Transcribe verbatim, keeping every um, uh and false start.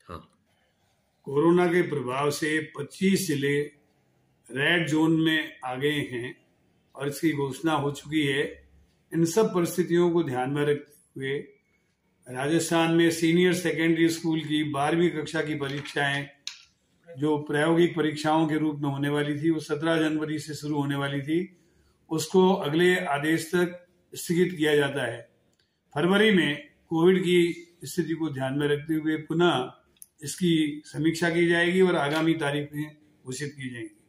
हाँ। कोरोना के प्रभाव से पच्चीस जिले रेड जोन में आ गए हैं और इसकी घोषणा हो चुकी है। इन सब परिस्थितियों को ध्यान में रखते हुए राजस्थान में सीनियर सेकेंडरी स्कूल की बारहवीं कक्षा की परीक्षाएं जो प्रायोगिक परीक्षाओं के रूप में होने वाली थी, वो सत्रह जनवरी से शुरू होने वाली थी, उसको अगले आदेश तक स्थगित किया जाता है। फरवरी में कोविड की स्थिति को ध्यान में रखते हुए पुनः इसकी समीक्षा की जाएगी और आगामी तारीखें घोषित की जाएंगी।